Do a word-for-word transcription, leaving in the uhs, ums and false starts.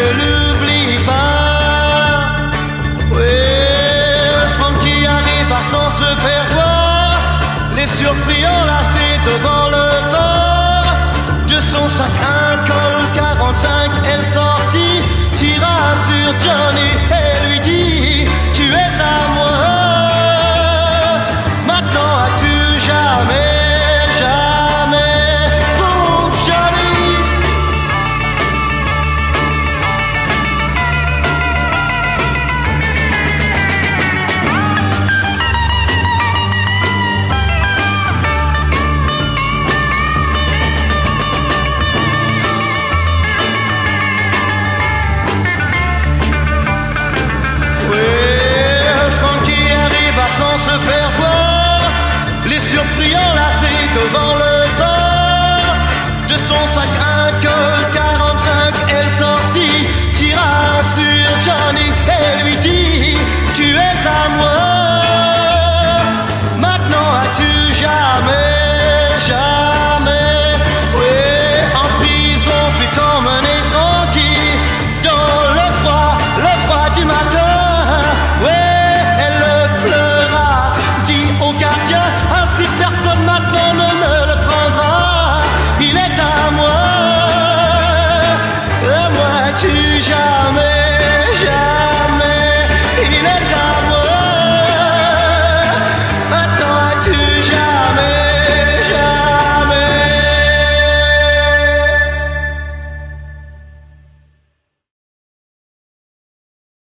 l'oublie pas. Ouais, Francky arrive à sans se faire voir, les surpris enlacés devant le port. De son sac un col quarante-cinq, elle sortit, tira sur Johnny.